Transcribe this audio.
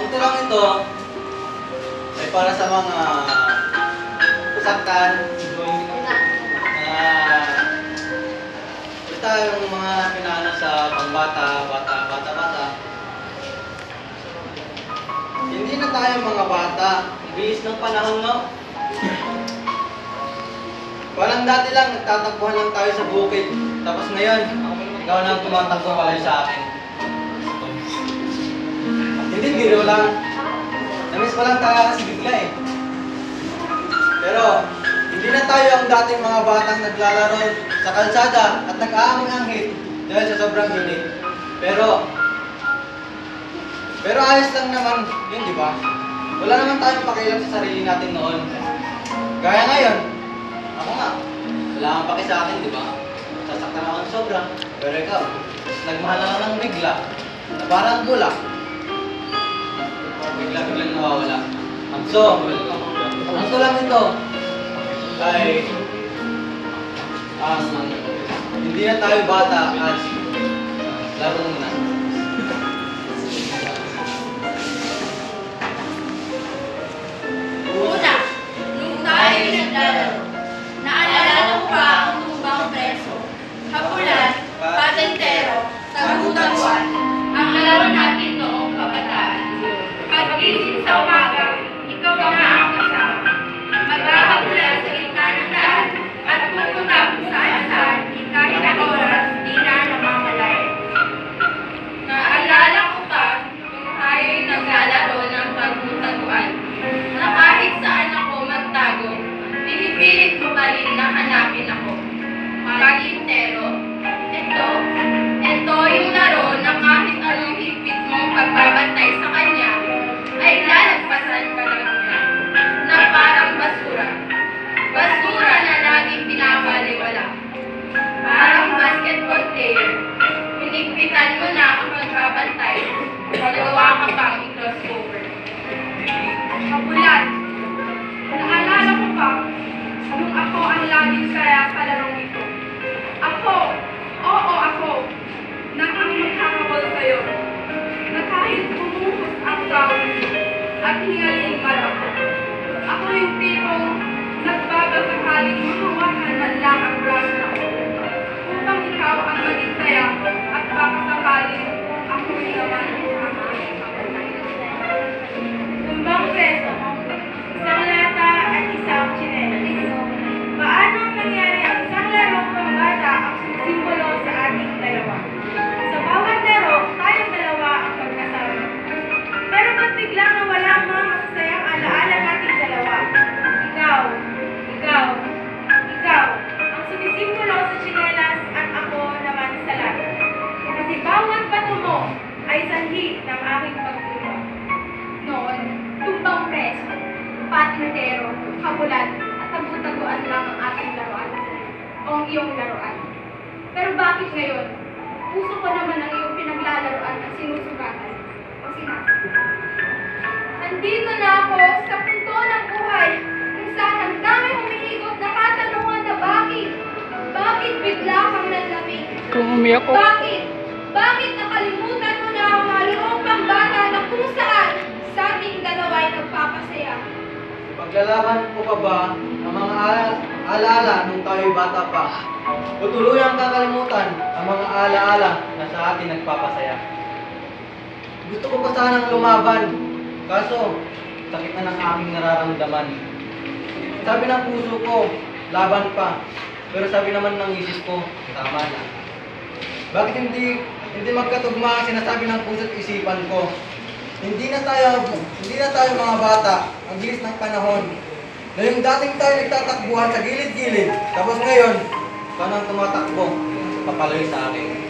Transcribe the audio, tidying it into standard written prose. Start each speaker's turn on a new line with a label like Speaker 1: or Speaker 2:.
Speaker 1: Ang tulang ito ay para sa mga saktan basta yung mga pinaano sa pangbata, bata. Hindi na tayo mga bata. Ang bilis ng panahon, no? Parang dati lang, nagtatakbuhan lang tayo sa bukid. Tapos ngayon, ikaw na ang tumatakbo pala sa akin. Hindi, biro lang. Namiss pa lang tayo kasi bigla eh. Pero, hindi na tayo ang dating mga batang naglalaro sa kalsada at nag-aamoy-anghit dahil sa sobrang init. Pero ayos lang naman yun, di ba? Wala naman tayong pakialam sa sarili natin noon. Gaya ngayon, ako nga, wala kang paki sa akin, di ba? Sasaktan ako ng sobra. Pero ikaw, nagmahal na lang ng bigla, na parang bulak. Bigla-biglang nawawala. So, ang tulang ito ay hindi na tayo bata at laro muna.
Speaker 2: Una, nung tayo naglalaro, naalala ko pa ang tumbang preso, hapulan, patentero, tagu-taguan, ang laro natin noong kabataan. Pag-isip sa umaga, ikaw na ang kasama. Maghahapulan sa gitna ng daan at pupunta kung saan-saan, kahit na oras, di na namamalay. Naalala ko pa nung tayo'y naglalaro ng tagu-taguan, na kahit saan ako magtago, pinipilit mo pa rin na hanapin ako. Patintero, ito yung laro na kahit anong higpit mong pagbabantay sa kanya, ay lalagpasan ka lang niya, na parang basura. Basura na laging pinapaliwala. Parang basketball player, pinigpitan mo na ang pagbabantay, magawa ka pang i-crossover.
Speaker 3: Hapulan. Naalala ko pa, nung ako ang laging kaya sa larong ito. Ako, ako, na ang magkakabal sa'yo, na kahit bumuhos ang tawag at hingaling ako. Ako yung tipong nagbabasakaling mahawakan man lang ang braso ako, upang ikaw ang maging taya at baka sakaling ako naman ang aking kapatay. Tumbang preso, isang lata at isang tsinelas. Paano nangyari ang isang larong pambata ang simbolo sa ating dalawa? Sa bawat laro, tayong dalawa ang magkasama. Pero ba't biglang nawala ang mga masasayang alaala nating dalawa? Ikaw, ang sumisimbolo sa tsinelas at ako naman sa lata. Kasi bawat bato mo ay sanhi ng aking pagtulong.
Speaker 2: Noon, tumbang preso, patintero, hapulan, at tagu-taguan lang ang ating laruan o ang iyong laruan. Pero bakit ngayon? Puso ko naman ang iyong pinaglalaruan at sinusugatan o sinasaktan.
Speaker 3: Nandito na ako sa punto ng buhay kung saan ang dami humihigot na katanungan na bakit? Bakit bigla kang nanlamig?
Speaker 4: Kung umiyak ko.
Speaker 3: Bakit nakalimutan mo na ang malurong pambata na kung saan sa ating dalawa ay nagpapasaya?
Speaker 1: Paglalaban ko pa ba ang mga alaala nung tayo'y bata pa? O tuluyang kakalimutan ang mga alaala na sa atin nagpapasaya? Gusto ko pa sanang lumaban, kaso sakit na ng aking nararamdaman. Sabi ng puso ko, laban pa. Pero sabi naman ng isip ko, tama na. Bakit hindi magkatugma ang sinasabi ng puso at isipan ko? Hindi na tayo mga bata, ang bilis ng panahon. Na yung dating tayo nagtatakbuhan sa gilid-gilid, tapos ngayon, ka nang tumatakbo, papaloy sa akin.